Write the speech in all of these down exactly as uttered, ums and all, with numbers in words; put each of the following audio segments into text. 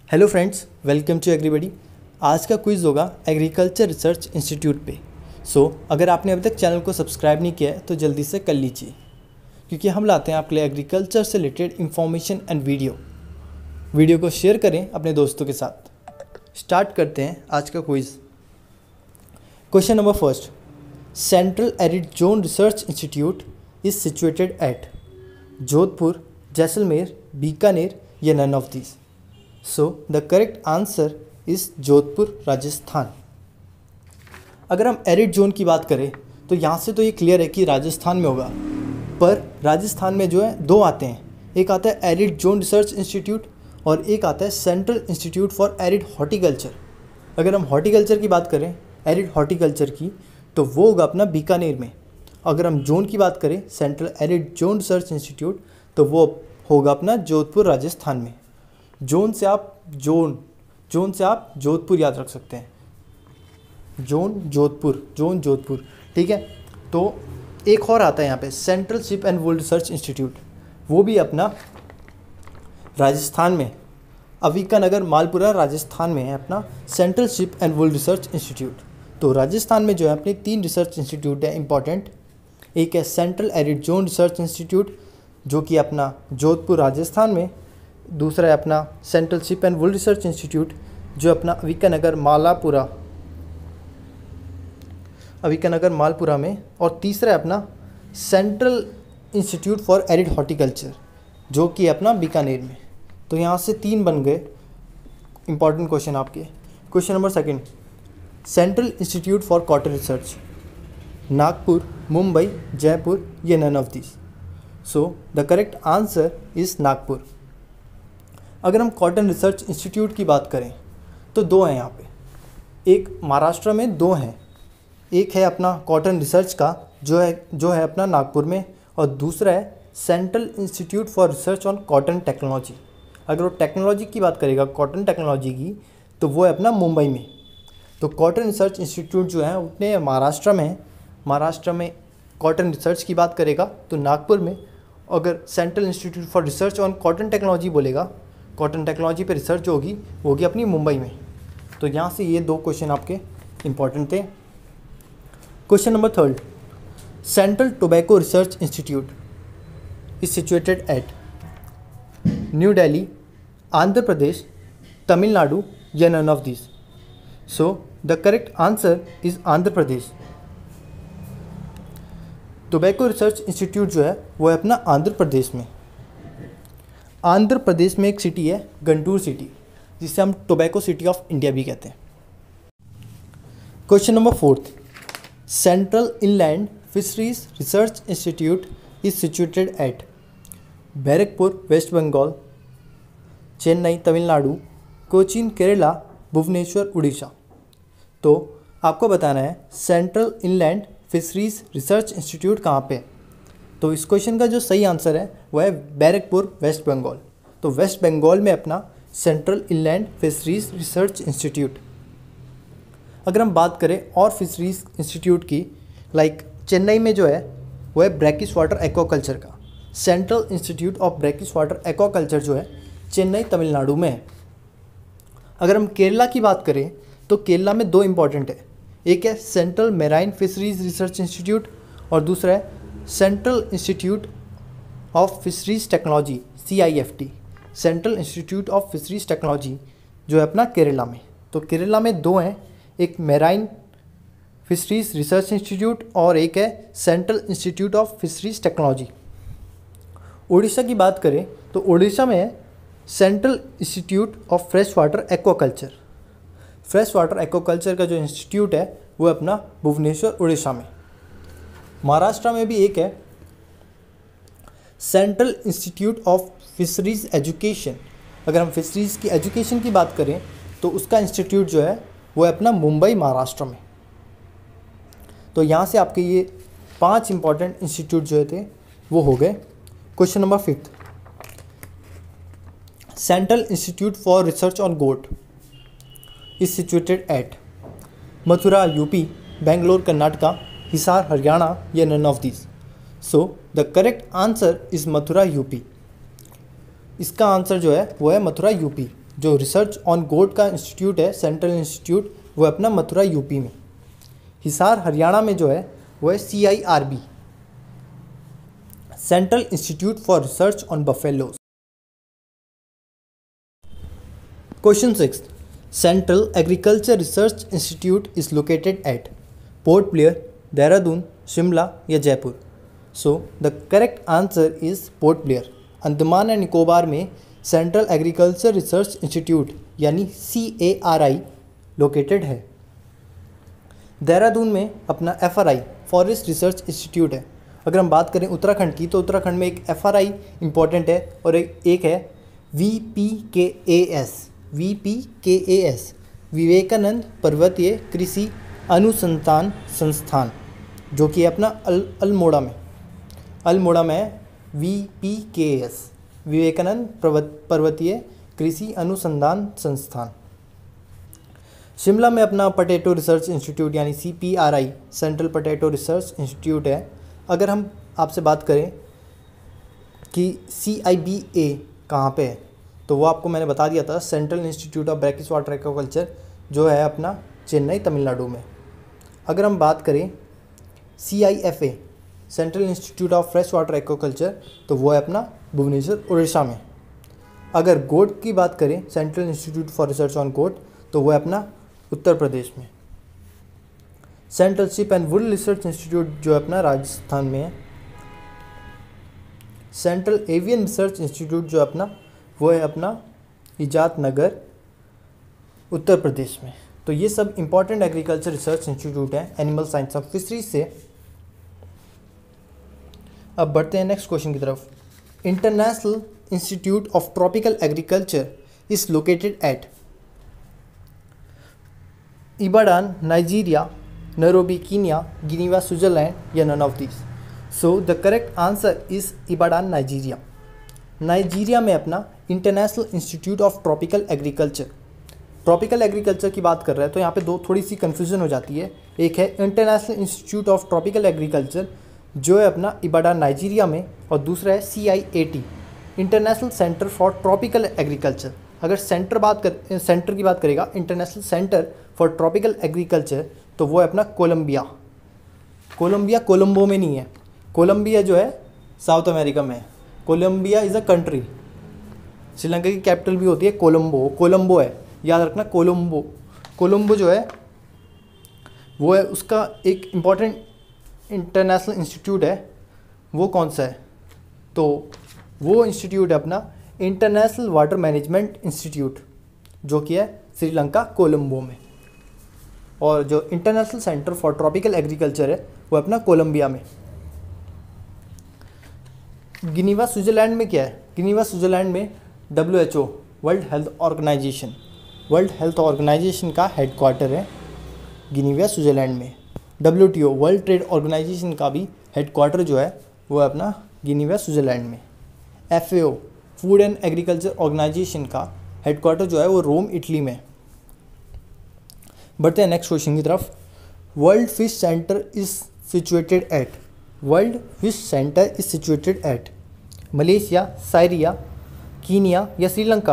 Hello friends, welcome to Agribuddy. आज का quiz होगा एग्रीकल्चर रिसर्च इंस्टीट्यूट पे। सो so, अगर आपने अभी तक चैनल को सब्सक्राइब नहीं किया है तो जल्दी से कर लीजिए, क्योंकि हम लाते हैं आपके लिए एग्रीकल्चर से related information and video. Video को शेयर करें अपने दोस्तों के साथ। स्टार्ट करते हैं आज का quiz. Question number first, central arid zone research institute is situated at Jodhpur, Jaisalmer, Bikaner या none of these. So the correct answer is Jodhpur, Rajasthan. अगर हम एरिड जोन की बात करें तो यहाँ से तो ये क्लियर है कि राजस्थान में होगा, पर राजस्थान में जो है दो आते हैं। एक आता है एरिड जोन रिसर्च इंस्टीट्यूट और एक आता है central institute for arid horticulture. अगर हम हॉर्टिकल्चर की बात करें, एरिड हॉर्टिकल्चर की, तो वो होगा अपना बीकानेर में। अगर हम जोन की बात करें, central arid zone research institute, तो वो होगा अपना जोधपुर, राजस्थान में। जोन से आप जोन जोन से आप जोधपुर याद रख सकते हैं। जोन जोधपुर, जोन जोधपुर, ठीक है। तो एक और आता है यहाँ पे central sheep and wool research institute, वो भी अपना राजस्थान में, अविका नगर, मालपुरा, राजस्थान में है अपना central sheep and wool research institute. तो राजस्थान में जो है अपने तीन रिसर्च इंस्टीट्यूट है इंपॉर्टेंट। एक है central arid zone research institute जो कि अपना जोधपुर, राजस्थान में। दूसरा है अपना central sheep and wool research institute जो अपना अविका नगर, मालापुरा, अविका नगर, मालपुरा में। और तीसरा है अपना central institute for arid horticulture जो कि अपना बीकानेर में। तो यहाँ से तीन बन गए इंपॉर्टेंट क्वेश्चन आपके। Question number second, central institute for cotton research, Nagpur, Mumbai, Jaipur या none of this. So the correct answer is Nagpur. अगर हम कॉटन रिसर्च इंस्टीट्यूट की बात करें तो दो हैं यहाँ पे। एक महाराष्ट्र में दो हैं, एक है अपना कॉटन रिसर्च का जो है जो है अपना नागपुर में, और दूसरा है central institute for research on cotton technology. अगर वो टेक्नोलॉजी की बात करेगा, कॉटन टेक्नोलॉजी की, तो वो है अपना मुंबई में। तो कॉटन रिसर्च इंस्टीट्यूट जो है उतने महाराष्ट्र में है। महाराष्ट्र में कॉटन रिसर्च की बात करेगा तो नागपुर में। अगर central institute for research on cotton technology बोलेगा, कॉटन टेक्नोलॉजी पे रिसर्च जो होगी वो होगी अपनी मुंबई में। तो यहाँ से ये दो क्वेश्चन आपके इंपॉर्टेंट थे। Question number third, central tobacco research institute is situated at New Delhi, Andhra Pradesh, Tamil Nadu या none of this. So the correct answer is Andhra Pradesh. Tobacco research institute जो है वो है अपना आंध्र प्रदेश में। आंध्र प्रदेश में एक सिटी है गंटूर सिटी, जिसे हम टोबैको सिटी ऑफ इंडिया भी कहते हैं। Question number fourth, central inland fisheries research institute is situated at Barrackpore, West Bengal, Chennai, Tamil Nadu, Cochin, Kerala, Bhubaneswar, Orissa. तो आपको बताना है central inland fisheries research institute कहाँ पे है। तो इस क्वेश्चन का जो सही आंसर है वह है बैरकपुर, वेस्ट बंगाल। तो वेस्ट बंगाल में अपना central inland fisheries research institute. अगर हम बात करें और फिशरीज इंस्टीट्यूट की, लाइक चेन्नई में जो है वो है ब्रैकिश वाटर एक्वाकल्चर का। Central institute of brackish water aquaculture जो है चेन्नई, तमिलनाडु में है। अगर हम केरला की बात करें तो केरला में दो इंपॉर्टेंट है। एक है central marine fisheries research institute और दूसरा है central institute of fisheries technology, C I F T, central institute of fisheries technology जो है अपना केरला में। तो केरला में दो हैं, एक मेराइन फिशरीज रिसर्च इंस्टीट्यूट और एक है central institute of fisheries technology. Orissa की बात करें तो उड़ीसा में है central institute of fresh water aquaculture. Fresh water aquaculture का जो इंस्टीट्यूट है वो अपना भुवनेश्वर, उड़ीसा में। महाराष्ट्र में भी एक है central institute of fisheries education. अगर हम फिशरीज की एजुकेशन की बात करें तो उसका इंस्टीट्यूट जो है वो है अपना मुंबई, महाराष्ट्र में। तो यहाँ से आपके ये पांच इंपॉर्टेंट इंस्टीट्यूट जो थे वो हो गए। Question number fifth, central institute for research on goat is situated at Mathura, UP, Bangalore, Karnataka, Hisar, Haryana या none of this. So the correct answer is Mathura, UP. इसका आंसर जो है वो है मथुरा, यूपी। जो रिसर्च ऑन गोट का इंस्टीट्यूट है, सेंट्रल इंस्टीट्यूट, वो है अपना मथुरा यूपी में। हिसार हरियाणा में जो है वो है C I R B, central institute for research on buffaloes. Question six, central agriculture research institute is located at Port Blair, Dehradun, Shimla या Jaipur. So the correct answer is Port Blair. Andaman and Nicobar में सेंट्रल एग्रीकल्चर रिसर्च इंस्टीट्यूट यानी सी ए आर आई लोकेटेड है। देहरादून में अपना F R I forest research institute है। अगर हम बात करें उत्तराखंड की, तो उत्तराखंड में एक एफ आर आई इम्पॉर्टेंट है और एक एक है वी पी के ए एस, वी पी के ए एस विवेकानंद पर्वतीय कृषि अनुसंधान संस्थान, जो कि अपना अल अल्मोड़ा में अल्मोड़ा में है V P K S Vivekananda पर्वतीय कृषि अनुसंधान संस्थान। शिमला में अपना पोटैटो रिसर्च इंस्टीट्यूट यानी C P R I central potato research institute है। अगर हम आपसे बात करें कि सी आई बी ए कहाँ पे है, तो वो आपको मैंने बता दिया था, central institute of brackish water aquaculture, जो है अपना चेन्नई तमिलनाडु में। अगर हम बात करें C I F A central institute of fresh water aquaculture, तो वो है अपना भुवनेश्वर उड़ीसा में। अगर गोट की बात करें, central institute for research on goat, तो वो है अपना उत्तर प्रदेश में। Central sheep and wool research institute जो है अपना राजस्थान में है। सेंट्रल एवियन रिसर्च इंस्टीट्यूट जो अपना वो है अपना इजात नगर उत्तर प्रदेश में। तो ये सब इंपॉर्टेंट एग्रीकल्चर रिसर्च इंस्टीट्यूट हैं एनिमल साइंस ऑफ फिशरीज से। अब बढ़ते हैं नेक्स्ट क्वेश्चन की तरफ। International institute of tropical agriculture is located at Ibadan Nigeria, Nairobi Kenya, Geneva Switzerland या none of this. So the correct answer is Ibadan Nigeria. Nigeria में अपना international institute of tropical agriculture, tropical agriculture की बात कर रहे हैं, तो यहाँ पे दो थोड़ी सी कन्फ्यूजन हो जाती है। एक है international institute of tropical agriculture जो है अपना इबाडान नाइजीरिया में, और दूसरा है C I A T international centre for tropical agriculture. अगर सेंटर बात कर सेंटर की बात करेगा, international centre for tropical agriculture, तो वो है अपना कोलंबिया। कोलंबिया कोलंबो में नहीं है, कोलंबिया जो है साउथ अमेरिका में है। Colombia is a country. Sri Lanka की कैपिटल भी होती है कोलंबो, कोलंबो है, याद रखना कोलंबो। कोलंबो जो है वो है उसका एक इम्पॉर्टेंट इंटरनेशनल इंस्टीट्यूट है। वो कौन सा है, तो वो इंस्टीट्यूट है अपना इंटरनेशनल वाटर मैनेजमेंट इंस्टीट्यूट, जो कि है श्रीलंका कोलंबो में। और जो international centre for tropical agriculture है वो अपना कोलंबिया में। जिनेवा स्विट्जरलैंड में क्या है, जिनेवा स्विट्जरलैंड में W H O world health organisation world health organisation का हेडक्वार्टर है जिनेवा स्विट्जरलैंड में। W T O world trade organisation का भी हेडक्वार्टर जो है वो है अपना जिनेवा स्विट्जरलैंड में। F A O food and agriculture organisation का हेडक्वार्टर जो है वो रोम इटली में। बढ़ते हैं नेक्स्ट क्वेश्चन की तरफ। World fish centre is situated at world fish centre is situated at Malaysia, Syria, Kenya या श्रीलंका।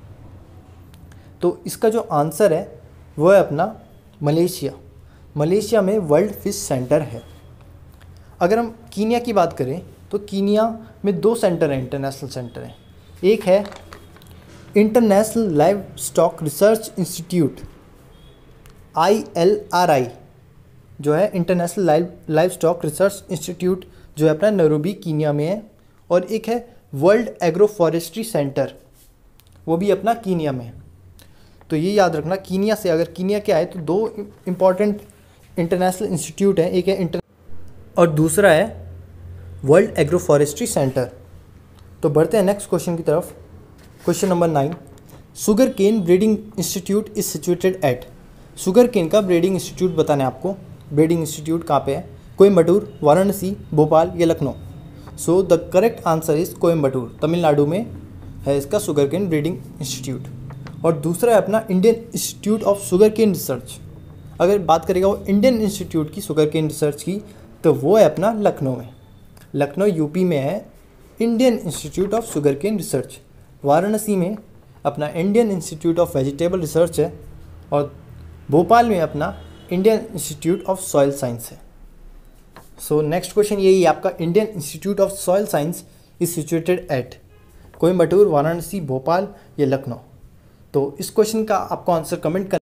तो इसका जो आंसर है वो है अपना मलेशिया। मलेशिया में वर्ल्ड फिश सेंटर है। अगर हम कीनिया की बात करें, तो कीनिया में दो सेंटर हैं, इंटरनेशनल सेंटर हैं। एक है international livestock research institute I L R I, जो है international live livestock research institute, जो है अपना नैरोबी कीनिया में है। और एक है वर्ल्ड एग्रो फॉरेस्ट्री सेंटर, वो भी अपना कीनिया में है। तो ये याद रखना, कीनिया से अगर कीनिया क्या है, तो दो इम्पॉर्टेंट इंटरनेशनल इंस्टीट्यूट हैं, एक है इंटर और दूसरा है वर्ल्ड एग्रो फॉरेस्ट्री सेंटर। तो बढ़ते हैं नेक्स्ट क्वेश्चन की तरफ। Question number nine, sugarcane breeding institute is situated at. Sugarcane का ब्रीडिंग इंस्टीट्यूट बताना है आपको। ब्रीडिंग इंस्टीट्यूट कहाँ पे है, कोयम्बटूर, वाराणसी, भोपाल या Lucknow. So the correct answer is Coimbatore, Tamil Nadu में है इसका शुगर केन ब्रीडिंग इंस्टीट्यूट। और दूसरा है अपना Indian institute of sugarcane research. अगर बात करेगा वो इंडियन इंस्टीट्यूट की शुगर केन रिसर्च की, तो वो है अपना लखनऊ में, लखनऊ यूपी में है Indian institute of sugarcane research. Varanasi में अपना Indian institute of vegetable research है और भोपाल में अपना Indian institute of soil science है। सो नेक्स्ट क्वेश्चन यही है आपका, Indian institute of soil science is situated at Coimbatore, Varanasi, Bhopal या लखनऊ। तो इस क्वेश्चन का आपको आंसर कमेंट कर